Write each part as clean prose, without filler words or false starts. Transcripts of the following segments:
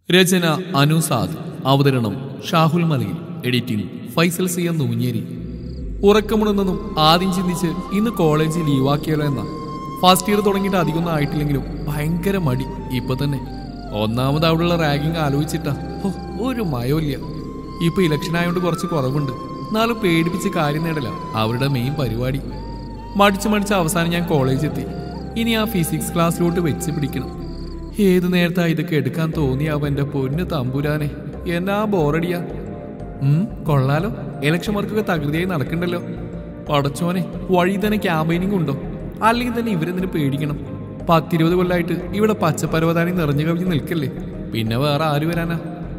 രചന അനുസാദ്. അവതരണം Shahul Malayil. Editing Faisal C M Noonjeri. ഉറക്കമുണർന്നതും ആദ്യം ചിന്തിച്ച് ഇന്ന് കോളേജ് ലീവാക്കിയാലോ എന്ന. ഫസ്റ്റ് ഇയർ തുടങ്ങിയിട്ട് അധികമൊന്നും ആയിട്ടില്ലെങ്കിലും ഭയങ്കര മടി ഇപ്പൊ തന്നെ. ഒന്നാമത് അവിടെയുള്ള റാഗിങ് ആലോചിച്ചിട്ടാ ഒരു മയമില്ല. ഇപ്പൊ ഇലക്ഷൻ ആയതുകൊണ്ട് കുറച്ച് കുറവുണ്ട്. എന്നാലും പേടിപ്പിച്ച് കാര്യം നേടല അവരുടെ മെയിൻ പരിപാടി. മടിച്ച് അവസാനം ഞാൻ കോളേജ് എത്തി. ഇനി ആ ഫിസിക്സ് ക്ലാസ്സിലോട്ട് വെച്ച് പിടിക്കണം. ഏത് നേരത്താ ഇതൊക്കെ എടുക്കാൻ തോന്നിയാവും എൻ്റെ പൊന്ന് തമ്പുരാനെ. എന്നാ ബോറടിയാ. കൊള്ളാലോ, ഇലക്ഷൻ വർക്കൊക്കെ തകൃതിയായി നടക്കണ്ടല്ലോ. പടച്ചോനെ, വഴി തന്നെ ക്യാമ്പയിനിങ് ഉണ്ടോ? അല്ലെങ്കിൽ തന്നെ ഇവരെന്തിനു പേടിക്കണം? 10-20 കൊല്ലമായിട്ട് ഇവിടെ പച്ചപ്പരവതാനി നിറഞ്ഞു കവിഞ്ഞ് നിൽക്കല്ലേ. പിന്നെ വേറെ ആര് വരാനാ?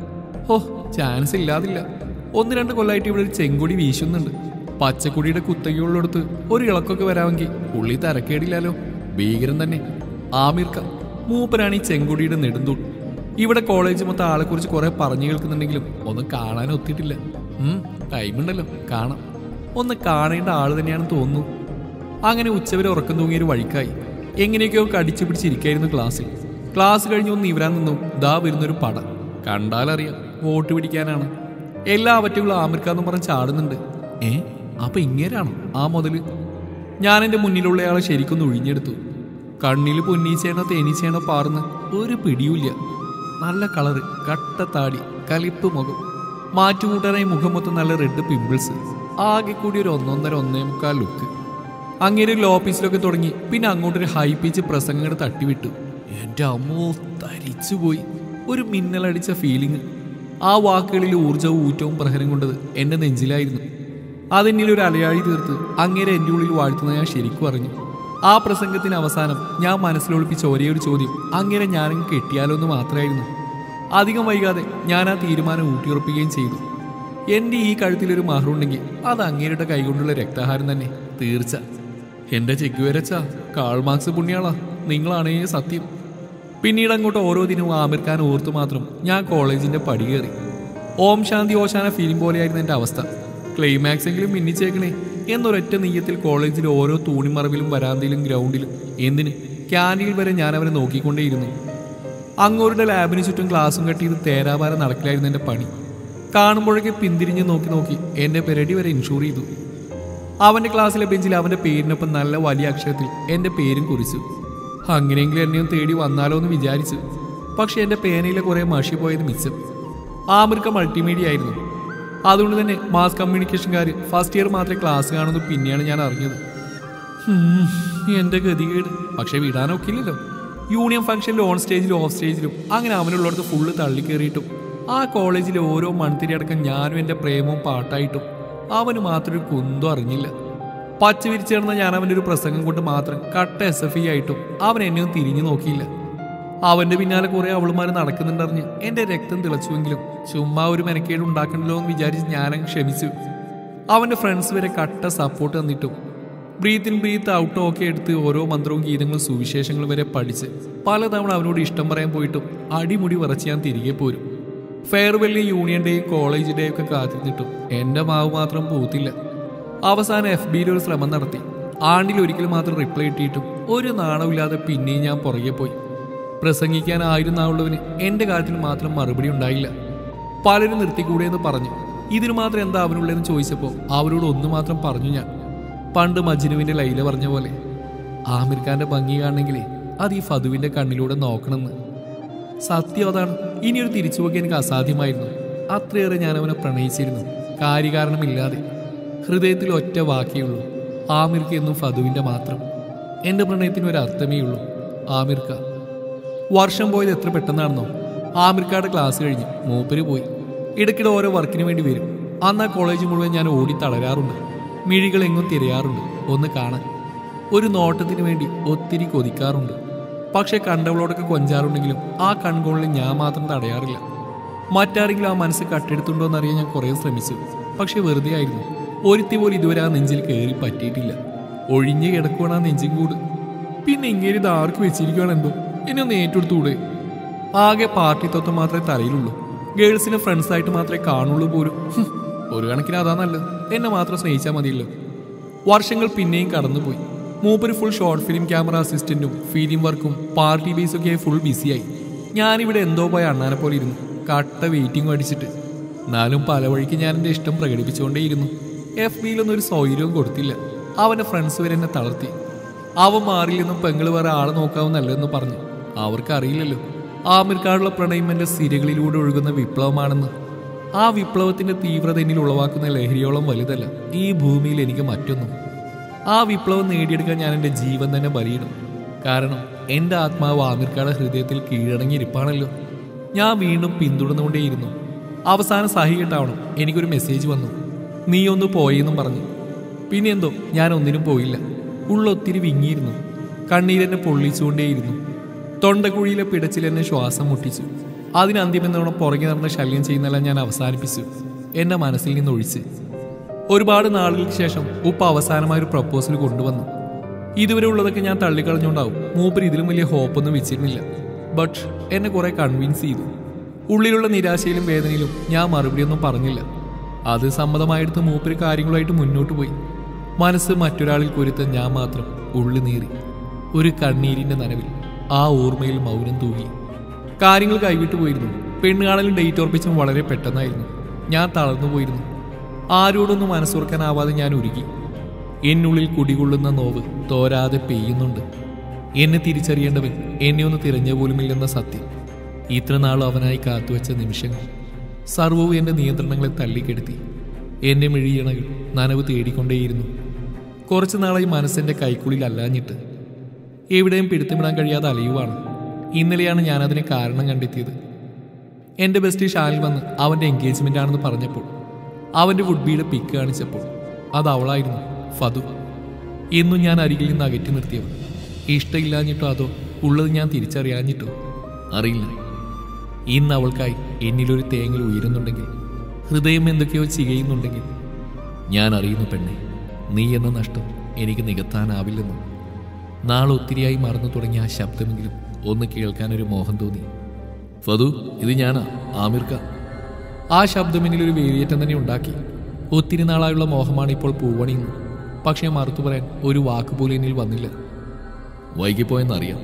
ചാൻസ് ഇല്ലാതില്ല. 1-2 കൊല്ലമായിട്ട് ഇവിടെ ഒരു ചെങ്കൊടി വീശുന്നുണ്ട്. പച്ചക്കൊടിയുടെ കുത്തകയുള്ളടുത്ത് ഒരു ഇളക്കൊക്കെ വരാമെങ്കിൽ ഉള്ളി തരക്കേടില്ലാലോ. ഭീകരം തന്നെ. ആമിർ ഖാൻ മൂപ്പരാണ് ഈ ചെങ്കൊടിയുടെ നെടുന്തൂൺ. ഇവിടെ കോളേജ് മൊത്തം ആളെക്കുറിച്ച് കുറെ പറഞ്ഞു കേൾക്കുന്നുണ്ടെങ്കിലും ഒന്നും കാണാൻ ഒത്തിട്ടില്ല. ടൈമുണ്ടല്ലോ, കാണാം. ഒന്ന് കാണേണ്ട ആള് തന്നെയാണെന്ന് തോന്നുന്നു. അങ്ങനെ ഉച്ചവരെ ഉറക്കം തൂങ്ങിയൊരു വഴിക്കായി. എങ്ങനെയൊക്കെയോ കടിച്ചു പിടിച്ചിരിക്കായിരുന്നു ക്ലാസ്സിൽ. ക്ലാസ് കഴിഞ്ഞ് ഒന്ന് ഇവരാൻ നിന്നും ദാ വരുന്നൊരു പട. കണ്ടാലറിയാം വോട്ട് പിടിക്കാനാണ്. എല്ലാ അവറ്റകളും ആമിർ ഖാൻ എന്ന് പറഞ്ഞ് ചാടുന്നുണ്ട്. അപ്പൊ ഇങ്ങനെയാണോ ആ മുതല്? ഞാൻ എൻ്റെ മുന്നിലുള്ളയാളെ ശരിക്കൊന്ന് ഒഴിഞ്ഞെടുത്തു. കണ്ണിൽ പൊന്നീച്ചേണോ തേനീച്ചേണോ പാർന്ന് ഒരു പിടിയുമില്ല. നല്ല കളറ്, കട്ടത്താടി, കലിപ്പ് മുഖം, മാറ്റുകൂട്ടാനായി മുഖം മൊത്തം നല്ല റെഡ് പിമ്പിൾസ്. ആകെ കൂടി ഒരു 1.5-1.25 ലുക്ക്. അങ്ങനെ ഒരു ലോ പീസിലൊക്കെ തുടങ്ങി. പിന്നെ അങ്ങോട്ടൊരു ഹൈ പീച്ച് പ്രസംഗങ്ങൾ തട്ടിവിട്ടു. എൻ്റെ അമ്മോ, തരിച്ചുപോയി. ഒരു മിന്നലടിച്ച ഫീലിംഗ്. ആ വാക്കുകളിൽ ഊർജവും ഊറ്റവും പ്രഹരം കൊണ്ടത് എൻ്റെ നെഞ്ചിലായിരുന്നു. അതെന്നിൽ ഒരു അലയാഴി തീർത്ത് അങ്ങേരെ എൻ്റെ ഉള്ളിൽ വാഴ്ത്തുന്ന ഞാൻ ശരിക്കും അറിഞ്ഞു. ആ പ്രസംഗത്തിന് അവസാനം ഞാൻ മനസ്സിലൊളിപ്പിച്ച ഒരേ ഒരു ചോദ്യം അങ്ങനെ ഞാനങ്ങ് കെട്ടിയാലോ എന്ന് മാത്രമായിരുന്നു. അധികം വൈകാതെ ഞാൻ ആ തീരുമാനം ഊട്ടിയുറപ്പിക്കുകയും ചെയ്തു. എൻ്റെ ഈ കഴുത്തിലൊരു മഹറുണ്ടെങ്കിൽ അത് അങ്ങേരുടെ കൈകൊണ്ടുള്ള രക്താഹാരം തന്നെ, തീർച്ച. എൻ്റെ ചെക്കുവരച്ച കാൾ മാർക്സ് പുണ്യാളാ, നിങ്ങളാണേ സത്യം. പിന്നീട് അങ്ങോട്ട് ഓരോ ദിനവും ആമിർ ഖാൻ ഓർത്തു മാത്രം ഞാൻ കോളേജിൻ്റെ പടി കയറി. ഓം ശാന്തി ഓശാന ഫിലിം പോലെയായിരുന്നു എൻ്റെ അവസ്ഥ. ക്ലൈമാക്സ് എങ്കിലും മിന്നിച്ചേക്കണേ എന്നൊരൊറ്റ നെയ്യത്തിൽ കോളേജിൽ ഓരോ തൂണിമറവിലും വരാന്തയിലും ഗ്രൗണ്ടിലും എന്തിന് ക്യാൻറ്റീനിൽ വരെ ഞാൻ അവരെ നോക്കിക്കൊണ്ടേയിരുന്നു. അങ്ങോരുടെ ലാബിന് ചുറ്റും ക്ലാസ്സും കെട്ടിയത് തേരാപാരം നടക്കില്ലായിരുന്നു എൻ്റെ പണി. കാണുമ്പോഴൊക്കെ പിന്തിരിഞ്ഞ് നോക്കി എൻ്റെ പെരടി വരെ ഇൻഷൂർ ചെയ്തു. അവൻ്റെ ക്ലാസ്സിലെ ബെഞ്ചിൽ അവൻ്റെ പേരിനൊപ്പം നല്ല വലിയ അക്ഷരത്തിൽ എൻ്റെ പേരും കുറിച്ചു. അങ്ങനെയെങ്കിലും എന്നെയും തേടി വന്നാലോ എന്ന് വിചാരിച്ചു. പക്ഷെ എൻ്റെ പേനയിലെ കുറേ മഷി പോയത് മിച്ചം. ആമിർ ഖാൻ മൾട്ടിമീഡിയ ആയിരുന്നു. അതുകൊണ്ട് തന്നെ മാസ് കമ്മ്യൂണിക്കേഷൻകാർ ഫസ്റ്റ് ഇയർ മാത്രമേ ക്ലാസ് കാണുന്നു പിന്നെയാണ് ഞാൻ അറിഞ്ഞത്. എൻ്റെ ഗതികേട്. പക്ഷെ വിടാനൊക്കില്ലല്ലോ. യൂണിയൻ ഫംഗ്ഷനിൽ ഓൺ സ്റ്റേജിലും ഓഫ് സ്റ്റേജിലും അങ്ങനെ അവനുള്ളിടത്ത് ഫുള്ള് തള്ളിക്കേറിയിട്ടും ആ കോളേജിലെ ഓരോ മൺതിരി അടക്കം ഞാനും എൻ്റെ പ്രേമവും പാട്ടായിട്ടും അവന് മാത്രം ഒരു കുന്തം അറിഞ്ഞില്ല. പച്ച വിരിച്ചേർന്ന ഞാൻ അവൻ്റെ ഒരു പ്രസംഗം കൊണ്ട് മാത്രം കട്ട SFE ആയിട്ടും അവൻ എന്നെയും തിരിഞ്ഞു നോക്കിയില്ല. അവൻ്റെ പിന്നാലെ കുറെ അവളുമാർ നടക്കുന്നുണ്ടറിഞ്ഞ് എൻ്റെ രക്തം തിളച്ചുവെങ്കിലും ചുമ്മാ ഒരു മെനക്കേട് ഉണ്ടാക്കണല്ലോ എന്ന് വിചാരിച്ച് ഞാനങ്ങ് ക്ഷമിച്ചു. അവൻ്റെ ഫ്രണ്ട്സ് വരെ കട്ട സപ്പോർട്ട് തന്നിട്ടും ബ്രീത്ത് ഇൻ ബ്രീത്ത് ഔട്ട് ഒക്കെ എടുത്ത് ഓരോ മന്ത്രവും ഗീതങ്ങളും സുവിശേഷങ്ങളും വരെ പഠിച്ച് പലതവണ അവനോട് ഇഷ്ടം പറയാൻ പോയിട്ടും അടിമുടി വിറച്ച് ഞാൻ തിരികെ പോരും. ഫെയർവെല്ലും യൂണിയൻ ഡേയും കോളേജ് ഡേ ഒക്കെ കാത്തിരുന്നിട്ടും എൻ്റെ മാവ് മാത്രം പൂത്തില്ല. അവസാനം FBയിൽ ഒരു ശ്രമം നടത്തി. ആണ്ടിൽ ഒരിക്കൽ മാത്രം റിപ്ലൈ ഇട്ടിട്ടും ഒരു നാണമില്ലാതെ പിന്നെയും ഞാൻ പുറകെ പോയി. പ്രസംഗിക്കാനായിരുന്നാവുള്ളവന് എൻ്റെ കാര്യത്തിൽ മാത്രം മറുപടി ഉണ്ടായില്ല. പലരും നിർത്തിക്കൂടെ എന്ന് പറഞ്ഞു. ഇതിന് മാത്രം എന്താ അവനുള്ളതെന്ന് ചോദിച്ചപ്പോൾ അവരോട് ഒന്ന് മാത്രം പറഞ്ഞു ഞാൻ. പണ്ട് മജ്നുവിൻ്റെ ലൈല പറഞ്ഞ പോലെ, ആമിർ ഖാൻ്റെ ഭംഗി കാണണമെങ്കിലേ അത് ഈ ഫതുവിൻ്റെ കണ്ണിലൂടെ നോക്കണമെന്ന്. സത്യം അതാണ്. ഇനിയൊരു തിരിച്ചുപോക്ക് എനിക്ക് അസാധ്യമായിരുന്നു. അത്രയേറെ ഞാൻ അവനെ പ്രണയിച്ചിരുന്നു, കാര്യകാരണമില്ലാതെ. ഹൃദയത്തിൽ ഒറ്റ വാക്കേയുള്ളൂ, ആമിർ ഖാൻ എന്നും ഫതുവിൻ്റെ മാത്രം. എൻ്റെ പ്രണയത്തിന് ഒരു അർത്ഥമേ ഉള്ളൂ, ആമിർ ഖാൻ. വർഷം പോയത് എത്ര പെട്ടെന്നാണെന്നോ. ആമിർ ഖാൻ്റെ ക്ലാസ് കഴിഞ്ഞ് മൂപ്പര് പോയി. ഇടയ്ക്കിടെ ഓരോ വർക്കിന് വേണ്ടി വരും. അന്ന് ആ കോളേജ് മുഴുവൻ ഞാൻ ഓടി തളരാറുണ്ട്. മിഴികൾ എങ്ങും തിരയാറുണ്ട് ഒന്ന് കാണാൻ. ഒരു നോട്ടത്തിന് വേണ്ടി ഒത്തിരി കൊതിക്കാറുണ്ട്. പക്ഷെ കണ്ടവളോടൊക്കെ കൊഞ്ചാറുണ്ടെങ്കിലും ആ കൺകോണിൽ ഞാൻ മാത്രം തടയാറില്ല. മറ്റാരെങ്കിലും ആ മനസ്സ് കട്ടെടുത്തുണ്ടോ എന്നറിയാൻ ഞാൻ കുറേ ശ്രമിച്ചു. പക്ഷെ വെറുതെ ആയിരുന്നു. ഒരുത്തി പോലും ഇതുവരെ ആ നെഞ്ചിൽ കയറി പറ്റിയിട്ടില്ല. ഒഴിഞ്ഞ് കിടക്കുവാണ് ആ നെഞ്ചും കൂട്. പിന്നെ ഇങ്ങനെ ഇത് ആർക്ക് വെച്ചിരിക്കുകയാണെന്തോ. എന്നെ ഒന്ന് ഏറ്റെടുത്തൂടെ? ആകെ പാർട്ടി തത്വം മാത്രമേ തലയിലുള്ളൂ. ഗേൾസിനെ ഫ്രണ്ട്സായിട്ട് മാത്രമേ കാണുള്ളൂ പോലും. ഒരു കണക്കിന് അതാ നല്ലത്. എന്നെ മാത്രം സ്നേഹിച്ചാൽ മതിയല്ലോ. വർഷങ്ങൾ പിന്നെയും കടന്നുപോയി. മൂപ്പര് ഫുൾ ഷോർട്ട് ഫിലിം ക്യാമറ അസിസ്റ്റന്റും ഫിലിം വർക്കും പാർട്ടി ബേസൊക്കെയായി ഫുൾ ബിസിയായി. ഞാനിവിടെ എന്തോ പോയ അണ്ണാനെ പോലെ ഇരുന്നു, കട്ട വെയിറ്റിംഗ് അടിച്ചിട്ട്. എന്നാലും പല വഴിക്ക് ഞാൻ എൻ്റെ ഇഷ്ടം പ്രകടിപ്പിച്ചുകൊണ്ടേയിരുന്നു. FB-ലൊന്നും ഒരു സൗകര്യവും കൊടുത്തില്ല. അവൻ്റെ ഫ്രണ്ട്സ് വരെ എന്നെ തളർത്തി. അവൻ മാറില്ലെന്നും പെങ്ങൾ വേറെ ആളെ നോക്കാവുന്നല്ലെന്ന് പറഞ്ഞു. അവർക്കറിയില്ലല്ലോ ആമിർ ഖാനുള്ള പ്രണയം എൻ്റെ സിരകളിലൂടെ ഒഴുകുന്ന വിപ്ലവമാണെന്ന്. ആ വിപ്ലവത്തിൻ്റെ തീവ്രത എന്നിൽ ഉളവാക്കുന്ന ലഹരിയോളം വലുതല്ല ഈ ഭൂമിയിൽ എനിക്ക് മറ്റൊന്നും. ആ വിപ്ലവം നേടിയെടുക്കാൻ ഞാൻ എൻ്റെ ജീവൻ തന്നെ ബലിയിടും. കാരണം എൻ്റെ ആത്മാവ് ആമിർ ഖായുടെ ഹൃദയത്തിൽ കീഴടങ്ങിയിരിപ്പാണല്ലോ. ഞാൻ വീണ്ടും പിന്തുടർന്നുകൊണ്ടേയിരുന്നു. അവസാനം സഹികെട്ടാവണം എനിക്കൊരു മെസ്സേജ് വന്നു, നീ ഒന്ന് പോയെന്നും പറഞ്ഞു. പിന്നെ എന്തോ ഞാൻ ഒന്നിനും പോയില്ല. ഉള്ളൊത്തിരി വിങ്ങിയിരുന്നു. കണ്ണീരെന്നെ പൊള്ളിച്ചുകൊണ്ടേയിരുന്നു. തൊണ്ടക്കുഴിയിലെ പിടച്ചിൽ എന്നെ ശ്വാസം മുട്ടിച്ചു. അതിന് അന്തിമെന്നോണം പുറകെ നടന്ന ശല്യം ചെയ്യുന്നതെല്ലാം ഞാൻ അവസാനിപ്പിച്ചു, എൻ്റെ മനസ്സിൽ നിന്നൊഴിച്ച്. ഒരുപാട് നാളുകൾക്ക് ശേഷം ഉപ്പ അവസാനമായൊരു പ്രപ്പോസൽ കൊണ്ടുവന്നു. ഇതുവരെ ഉള്ളതൊക്കെ ഞാൻ തള്ളിക്കളഞ്ഞുകൊണ്ടാവും മൂപ്പര് ഇതിലും വലിയ ഹോപ്പൊന്നും വെച്ചിരുന്നില്ല. ബട്ട് എന്നെ കുറെ കൺവിൻസ് ചെയ്തു. ഉള്ളിലുള്ള നിരാശയിലും വേദനയിലും ഞാൻ മറുപടിയൊന്നും പറഞ്ഞില്ല. അത് സമ്മതമായെടുത്ത് മൂപ്പര് കാര്യങ്ങളായിട്ട് മുന്നോട്ട് പോയി. മനസ്സ് മറ്റൊരാളിൽ കുരുത്ത ഞാൻ മാത്രം ഉള്ളി നീറി. ഒരു കണ്ണീരിൻ്റെ നനവിൽ ആ ഓർമ്മയിൽ മൗനം തൂകി. കാര്യങ്ങൾ കൈവിട്ടു പോയിരുന്നു. പെണ്ണുകാണലും ഡേറ്റ് ഓർപ്പിച്ചും വളരെ പെട്ടെന്നായിരുന്നു. ഞാൻ തളർന്നു പോയിരുന്നു. ആരോടൊന്നും മനസ്സുറക്കാനാവാതെ ഞാൻ ഉരുകി. എന്നുള്ളിൽ കുടികൊള്ളുന്ന നോവ് തോരാതെ പെയ്യുന്നുണ്ട്. എന്നെ തിരിച്ചറിയേണ്ടവൻ എന്നെ ഒന്ന് തിരഞ്ഞ പോലുമില്ലെന്ന സത്യം. ഇത്ര നാളും അവനായി കാത്തുവച്ച നിമിഷങ്ങൾ സർവവും എൻ്റെ നിയന്ത്രണങ്ങളെ തള്ളിക്കെടുത്തി. എൻ്റെ മിഴിയണകൾ നനവ് തേടിക്കൊണ്ടേയിരുന്നു. കുറച്ചു നാളായി മനസ്സിൻ്റെ കൈക്കുള്ളിൽ അല്ലാഞ്ഞിട്ട് എവിടെയും പിടുത്തമിടാൻ കഴിയാതെ അലയുവാണ്. ഇന്നലെയാണ് ഞാനതിന് കാരണം കണ്ടെത്തിയത്. എൻ്റെ ബെസ്റ്റ് ഷാനിൽ വന്ന് അവൻ്റെ എൻഗേജ്മെൻ്റ് ആണെന്ന് പറഞ്ഞപ്പോൾ, അവൻ്റെ വുഡ്ബിയുടെ പിക്ക് കാണിച്ചപ്പോൾ അത് അവളായിരുന്നു, ഫതു. എന്നും ഞാൻ അരികിൽ നിന്ന് അകറ്റി നിർത്തിയവൾ. ഇഷ്ടമില്ലാഞ്ഞിട്ടോ അതോ ഉള്ളത് ഞാൻ തിരിച്ചറിയാഞ്ഞിട്ടോ അറിയില്ല. ഇന്ന് അവൾക്കായി എന്നിലൊരു തേങ്ങൽ ഉയരുന്നുണ്ടെങ്കിൽ, ഹൃദയം എന്തൊക്കെയോ ചികയുന്നുണ്ടെങ്കിൽ, ഞാൻ അറിയുന്നു പെണ്ണെ, നീ എന്ന നഷ്ടം എനിക്ക് നികത്താനാവില്ലെന്നും. നാളെ ഒത്തിരിയായി മറന്നു തുടങ്ങിയ ആ ശബ്ദമെങ്കിലും ഒന്ന് കേൾക്കാനൊരു മോഹം തോന്നി. ഫതു, ഇത് ഞാനാ, ആമിർ ഖാൻ. ആ ശബ്ദം എന്നിലൊരു വേലിയേറ്റം തന്നെ ഉണ്ടാക്കി. ഒത്തിരി നാളായുള്ള മോഹമാണ് ഇപ്പോൾ പൂവണിയുന്നു. പക്ഷേ മറുത്തു പറയാൻ ഒരു വാക്കുപോലും എന്നിൽ വന്നില്ല. വൈകിപ്പോയെന്നറിയാം.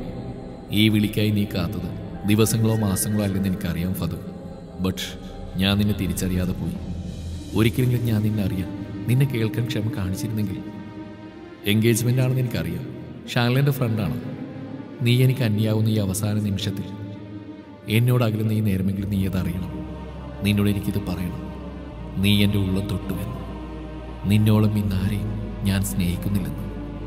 ഈ വിളിക്കായി നീ കാത്തത് ദിവസങ്ങളോ മാസങ്ങളോ അല്ലെന്ന് എനിക്കറിയാം ഫതു. ബട്ട് ഞാൻ നിന്നെ തിരിച്ചറിയാതെ പോയി. ഒരിക്കലെങ്കിലും ഞാൻ നിന്നെ അറിയാം, നിന്നെ കേൾക്കാൻ ക്ഷമ കാണിച്ചിരുന്നെങ്കിൽ. എൻഗേജ്മെൻ്റ് ആണെന്ന് എനിക്കറിയാം. ഷാൻലൻ്റെ ഫ്രണ്ടാണ്. നീ എനിക്ക് അന്യാവുന്ന ഈ അവസാന നിമിഷത്തിൽ എന്നോട് അകലുന്ന ഈ നേരമെങ്കിലും നീ അതറിയണം. നിന്നോട് എനിക്കിത് പറയണം. നീ എൻ്റെ ഉള്ളം തൊട്ടുവെന്ന്. നിന്നോളം ഇന്നാരെയും ഞാൻ സ്നേഹിക്കുന്നില്ലെന്ന്.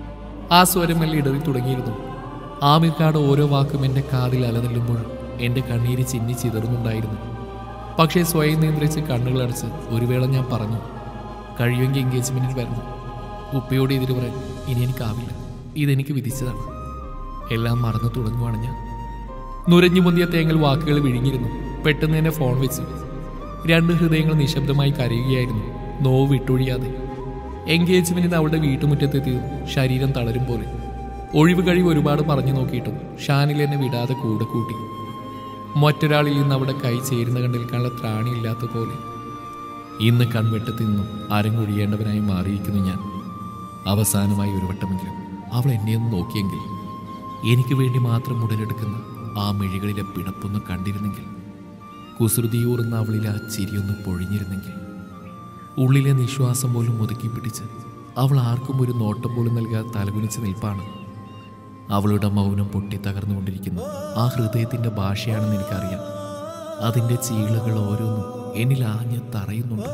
ആ സ്വരം മെല്ലെ ഇടറി തുടങ്ങിയിരുന്നു. ആമിർ ഖാന്റെ ഓരോ വാക്കും എൻ്റെ കാതിൽ അലതല്ലുമ്പോഴും എൻ്റെ കണ്ണീര് ചിന്നി ചിതറുന്നുണ്ടായിരുന്നു. പക്ഷേ സ്വയം നിയന്ത്രിച്ച് കണ്ണുകളടച്ച് ഒരു വേള ഞാൻ പറഞ്ഞു, കഴിയുമെങ്കിൽ എൻഗേജ്മെൻറ്റിൽ വരണം. ഉപ്പയോട് എതിര് പറയാൻ ഇനി എനിക്കാവില്ല. ഇതെനിക്ക് വിധിച്ചതാണ്. എല്ലാം മറന്നു തുടങ്ങുവാണ് ഞാൻ. നുരഞ്ഞു പൊന്തിയ തേങ്ങൽ വാക്കുകൾ വിഴുങ്ങിയിരുന്നു. പെട്ടെന്ന് തന്നെ ഫോൺ വെച്ചു. രണ്ട് ഹൃദയങ്ങൾ നിശബ്ദമായി കരയുകയായിരുന്നു, നോവ് വിട്ടൊഴിയാതെ. എൻഗേജ്മെൻറ്റിന് അവളുടെ വീട്ടുമുറ്റത്തെത്തിയതും ശരീരം തളരും പോലെ. ഒഴിവ് കഴിവ് ഒരുപാട് പറഞ്ഞു നോക്കിയിട്ടും ഷാനിൽ എന്നെ വിടാതെ കൂടെ കൂട്ടി. മറ്റൊരാളിൽ നിന്ന് അവിടെ കൈ ചേരുന്ന കണ്ടിരിക്കാനുള്ള ത്രാണിയില്ലാത്ത പോലെ. ഇന്ന് കൺവെട്ടത്തിൽ നിന്നും അരങ്ങൊഴിയേണ്ടവനായി മാറിയിരിക്കുന്നു ഞാൻ. അവസാനമായി ഒരു വട്ടമെങ്കിലും അവൾ എന്നെയൊന്ന് നോക്കിയെങ്കിൽ, എനിക്ക് വേണ്ടി മാത്രം ഉടലെടുക്കുന്ന ആ മിഴികളിലെ പിടപ്പൊന്ന് കണ്ടിരുന്നെങ്കിൽ, കുസൃതിയൂറുന്ന അവളിലെ ആ ചിരിയൊന്ന് പൊഴിഞ്ഞിരുന്നെങ്കിൽ, ഉള്ളിലെ നിശ്വാസം പോലും ഒതുക്കി പിടിച്ച് അവൾ ആർക്കും ഒരു നോട്ടം പോലും നൽകാതെ തലകുനിച്ച് നിൽപ്പാണ്. അവളുടെ മൗനം പൊട്ടി തകർന്നുകൊണ്ടിരിക്കുന്ന ആ ഹൃദയത്തിൻ്റെ ഭാഷയാണെന്ന് എനിക്കറിയാം. അതിൻ്റെ ചീളുകൾ ഓരോന്നും എന്നിൽ ആഞ്ഞ് തറയുന്നുണ്ട്.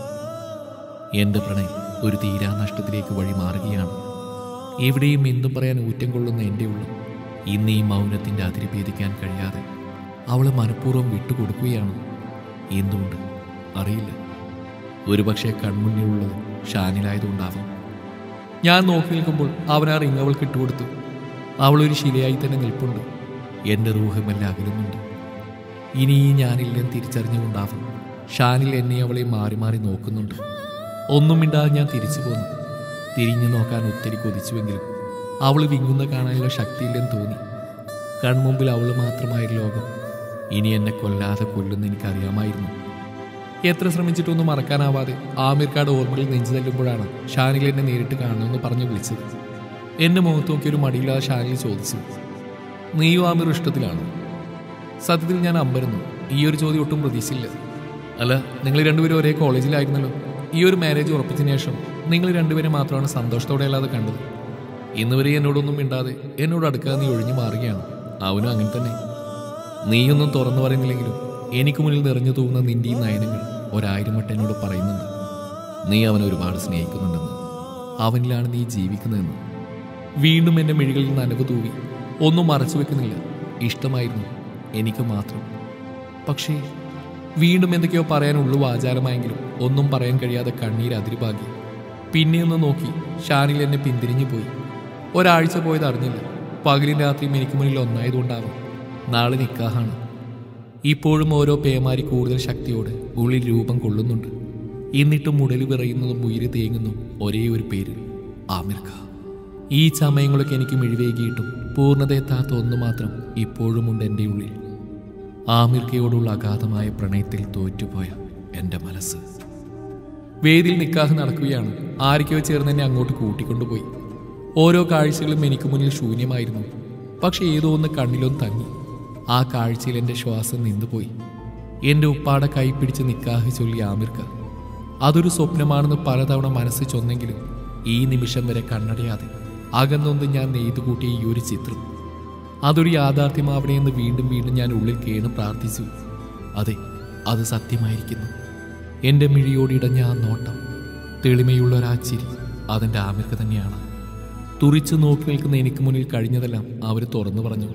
എൻ്റെ പ്രണയം ഒരു തീരാനഷ്ടത്തിലേക്ക് വഴി മാറുകയാണ്. എവിടെയും എന്തും പറയാൻ ഊറ്റം കൊള്ളുന്ന എൻ്റെ ഉള്ളിൽ ഇന്ന് ഈ മൗനത്തിൻ്റെ അതിരി ഭേദിക്കാൻ കഴിയാതെ അവളെ മനഃപൂർവ്വം വിട്ടുകൊടുക്കുകയാണ്. എന്തുകൊണ്ട് അറിയില്ല. ഒരുപക്ഷെ കൺമുന്നിലുള്ളത് ഷാനിലായതുകൊണ്ടാവാം. ഞാൻ നോക്കി നിൽക്കുമ്പോൾ അവൻ ആ റിങ് അവൾക്ക് ഇട്ടുകൊടുത്തു. അവളൊരു ശിലയായി തന്നെ നിൽപ്പുണ്ട്. എൻ്റെ റൂഹമെല്ലാം അകലുന്നുണ്ട്. ഇനി ഈ ഞാനില്ലെന്ന് തിരിച്ചറിഞ്ഞുകൊണ്ടാവും ഷാനിൽ എന്നെ അവളെ മാറി മാറി നോക്കുന്നുണ്ട്. ഒന്നും മിണ്ടാതെ ഞാൻ തിരിച്ചു പോന്നു. തിരിഞ്ഞു നോക്കാൻ ഒത്തിരി കൊതിച്ചുവെങ്കിലും അവൾ വിങ്ങുന്ന കാണാനുള്ള ശക്തിയില്ലെന്ന് തോന്നി. കൺമുമ്പിൽ അവൾ മാത്രമായ ലോകം ഇനി എന്നെ കൊല്ലാതെ കൊല്ലുന്ന എനിക്കറിയാമായിരുന്നു. എത്ര ശ്രമിച്ചിട്ടൊന്നും മറക്കാനാവാതെ ആമിർ ഖാന്റെ ഓർമ്മകളിൽ നെഞ്ചു തല്ലുമ്പോഴാണ് ഷാനിൽ എന്നെ നേരിട്ട് കാണണമെന്ന് പറഞ്ഞ് വിളിച്ചത്. എന്നെ മുഖത്ത് നോക്കിയൊരു മടിയില്ലാതെ ഷാനിൽ ചോദിച്ചു, നീയും ആമിർ ഇഷ്ടത്തിലാണോ? സത്യത്തിൽ ഞാൻ അമ്പരന്നു. ഈ ഒരു ചോദ്യം ഒട്ടും പ്രതീക്ഷയില്ല. അല്ല, നിങ്ങൾ രണ്ടുപേരും ഒരേ കോളേജിലായിരുന്നല്ലോ. ഈ ഒരു മാരേജ് ഉറപ്പിച്ചതിന് ശേഷം നിങ്ങൾ രണ്ടുപേരെ മാത്രമാണ് സന്തോഷത്തോടെ അല്ലാതെ കണ്ടത്. ഇന്ന് വരെ എന്നോടൊന്നും മിണ്ടാതെ എന്നോട് അടുക്കാതെ നീ ഒഴിഞ്ഞു മാറുകയാണ്. അവനും അങ്ങനെ തന്നെ. നീയൊന്നും തുറന്നു പറയുന്നില്ലെങ്കിലും എനിക്ക് മുന്നിൽ നിറഞ്ഞു തൂങ്ങുന്ന നിന്റെ ഈ നയനങ്ങൾ 1000 വട്ടം എന്നോട് പറയുന്നുണ്ട്. നീ അവനെ ഒരുപാട് സ്നേഹിക്കുന്നുണ്ടെന്ന്, അവനിലാണ് നീ ജീവിക്കുന്നതെന്ന്. വീണ്ടും എൻ്റെ മിഴികളിൽ നനവ് തൂവി. ഒന്നും മറച്ചു വെക്കുന്നില്ല. ഇഷ്ടമായിരുന്നു എനിക്ക് മാത്രം. പക്ഷേ വീണ്ടും എന്തൊക്കെയോ പറയാനുള്ളൂ വാചാലമായെങ്കിലും ഒന്നും പറയാൻ കഴിയാതെ കണ്ണീര് അതിരുപാകി. പിന്നെയൊന്ന് നോക്കി ഷാനിൽ എന്നെ പിന്തിരിഞ്ഞു പോയി. ഒരാഴ്ച പോയത് അറിഞ്ഞില്ല. പകലും രാത്രിയും എനിക്ക് മുന്നിൽ ഒന്നായതുകൊണ്ടാവാം. നാളെ നിക്കാഹാണ്. ഇപ്പോഴും ഓരോ പേമാരി കൂടുതൽ ശക്തിയോടെ ഉള്ളിൽ രൂപം കൊള്ളുന്നുണ്ട്. എന്നിട്ടും മുടല് വിറയുന്നതും ഉയിര് തേങ്ങുന്നു ഒരേ ഒരു പേര്, ആമിർ ഖാൻ. ഈ സമയങ്ങളൊക്കെ എനിക്ക് മിഴിവേകിയിട്ടും പൂർണ്ണതയെത്താത്ത ഒന്നു മാത്രം ഇപ്പോഴുമുണ്ട് എൻ്റെ ഉള്ളിൽ. ആമിർ ഖയോടുള്ള അഗാധമായ പ്രണയത്തിൽ തോറ്റുപോയ എൻ്റെ മനസ്സ്. വേദിയിൽ നിക്കാഹ് നടക്കുകയാണ്. ആരൊക്കെയോ ചേർന്ന് എന്നെ അങ്ങോട്ട് കൂട്ടിക്കൊണ്ടുപോയി. ഓരോ കാഴ്ചകളും എനിക്ക് മുന്നിൽ ശൂന്യമായിരുന്നു. പക്ഷെ ഏതോ ഒന്ന് കണ്ണിലൊന്ന് തങ്ങി. ആ കാഴ്ചയിൽ എൻ്റെ ശ്വാസം നിന്നുപോയി. എൻ്റെ ഉപ്പാടെ കൈ പിടിച്ച് നിക്കാഹ് ചൊല്ലി ആമിർ ഖാൻ. അതൊരു സ്വപ്നമാണെന്ന് പലതവണ മനസ്സ് ചൊന്നെങ്കിലും ഈ നിമിഷം വരെ കണ്ണടയാതെ അകന്നൊന്ന് ഞാൻ നെയ്തുകൂട്ടിയ ഈ ഒരു ചിത്രം അതൊരു യാഥാർത്ഥ്യമാവണമെന്ന് വീണ്ടും വീണ്ടും ഞാൻ ഉള്ളിൽ കേണ് പ്രാർത്ഥിച്ചു. അതെ, അത് സത്യമായിരിക്കുന്നു. എൻ്റെ മിഴിയോടിടഞ്ഞ ആ നോട്ടം, തെളിമയുള്ളൊരാ ചിരി, അതെൻ്റെ ആമിർ ഖാൻ തന്നെയാണ്. തുറിച്ചു നോക്കി നിൽക്കുന്ന എനിക്ക് മുന്നിൽ കഴിഞ്ഞതെല്ലാം അവർ തുറന്നു പറഞ്ഞു.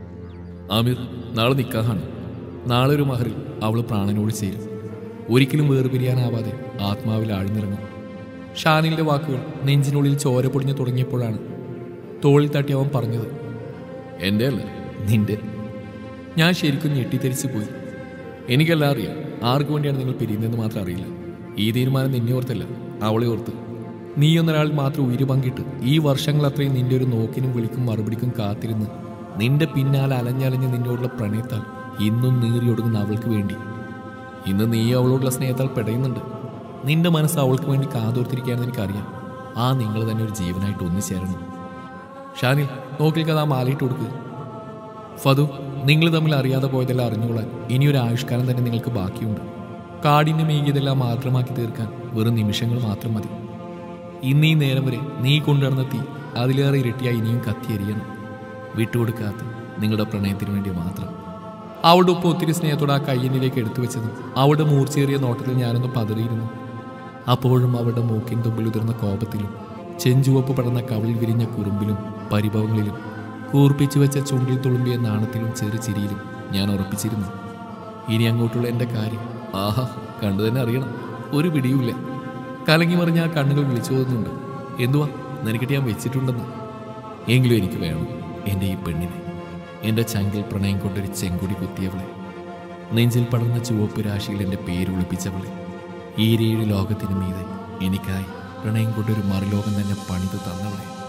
ആമിർ, നാളെ നിക്കാഹാണ്. നാളെ ഒരു മഹറിൽ അവൾ പ്രാണനോട് ചേരും. ഒരിക്കലും വേർപിരിയാനാവാതെ ആത്മാവിൽ ആഴ്ന്നിറങ്ങും. ഷാനിലിൻ്റെ വാക്കുകൾ നെഞ്ചിനുള്ളിൽ ചോര പൊടിഞ്ഞു തുടങ്ങിയപ്പോഴാണ് തോളിൽ തട്ടി അവൻ പറഞ്ഞത്, എൻ്റെ അല്ല, നിന്റെ. ഞാൻ ശരിക്കും ഞെട്ടിത്തെരിച്ചു പോയി. എനിക്കെല്ലാം അറിയാം. ആർക്കു വേണ്ടിയാണ് നിങ്ങൾ പിരിയുന്നതെന്ന് മാത്രം അറിയില്ല. ഈ തീരുമാനം നിന്നെ ഓർത്തല്ല, അവളെ ഓർത്ത്. നീ ഒന്നൊരാൾ മാത്രം ഉയിര് പങ്കിട്ട് ഈ വർഷങ്ങൾ അത്രയും നിന്റെ ഒരു നോക്കിനും വിളിക്കും മറുപടിക്കും കാത്തിരുന്ന് നിന്റെ പിന്നാലെ അലഞ്ഞലഞ്ഞ് നിന്നോടുള്ള പ്രണയത്താൽ ഇന്നും നീറിയൊടുങ്ങുന്ന അവൾക്ക് വേണ്ടി ഇന്ന് നീ അവളോടുള്ള സ്നേഹത്താൽ പെടയുന്നുണ്ട്. നിന്റെ മനസ്സ് അവൾക്ക് വേണ്ടി കാതോർത്തിരിക്കുകയാണെന്ന് എനിക്കറിയാം. ആ നിങ്ങൾ തന്നെ ഒരു ജീവനായിട്ട് ഒന്നിച്ചേരണം. ഷാനിൽ, നോക്കിൽക്കത് ആ മാലയിട്ട് കൊടുക്കുക. ഫതു, നിങ്ങൾ തമ്മിൽ അറിയാതെ പോയതെല്ലാം അറിഞ്ഞുകൊള്ളാൻ ഇനിയൊരു ആയുഷ്കാലം തന്നെ നിങ്ങൾക്ക് ബാക്കിയുണ്ട്. കാടിൻ്റെ മേകിയതെല്ലാം മാത്രമാക്കി തീർക്കാൻ വെറും നിമിഷങ്ങൾ മാത്രം മതി. ഇന്നീ നേരം വരെ നീ കൊണ്ടുവരുന്ന തീ അതിലേറെ ഇരട്ടിയായി ഇനിയും കത്തിയെരിയണം. വിട്ടുകൊടുക്കാത്ത നിങ്ങളുടെ പ്രണയത്തിന് വേണ്ടി മാത്രം. അവളുടെ ഒപ്പം ഒത്തിരി സ്നേഹത്തോടെ ആ കയ്യനിലേക്ക് എടുത്തു വെച്ചതും അവളുടെ മൂർച്ചയേറിയ നോട്ടത്തിൽ ഞാനൊന്ന് പതറിയിരുന്നു. അപ്പോഴും അവളുടെ മൂക്കിൻ തുമ്പിൽ ഉതിർന്ന കോപത്തിലും ചെഞ്ചുവപ്പ് പടർന്ന കവിളിൽ വിരിഞ്ഞ കുറുമ്പിലും പരിഭവങ്ങളിലും കൂർപ്പിച്ചു വെച്ച ചുണ്ടിൽ തുളുമ്പിയ നാണത്തിലും ചെറുചിരിയിലും ഞാൻ ഉറപ്പിച്ചിരുന്നു, ഇനി അങ്ങോട്ടുള്ള എൻ്റെ കാര്യം ആഹാ കണ്ടു തന്നെ അറിയണം. ഒരു പിടിയുമില്ല. കലങ്ങി മറിഞ്ഞ ആ കണ്ണുകൾ വിളിച്ചു പോകുന്നുണ്ട്. എന്തുവാ നിനക്കിട്ട് ഞാൻ വെച്ചിട്ടുണ്ടെന്ന്. എങ്കിലും എനിക്ക് വേണം എൻ്റെ ഈ പെണ്ണിനെ, എൻ്റെ ചങ്കിൽ പ്രണയം കൊണ്ടൊരു ചെങ്കുടി കുത്തിയവളെ, നെഞ്ചിൽ പടർന്ന ചുവപ്പ് രാശിയിൽ എൻ്റെ പേരൊളിപ്പിച്ചവളെ, ഈ 7 ലോകത്തിന് മീതെ എനിക്കായി പ്രണയം കൊണ്ടൊരു മറുലോകം തന്നെ പണിതു തന്നവളെ.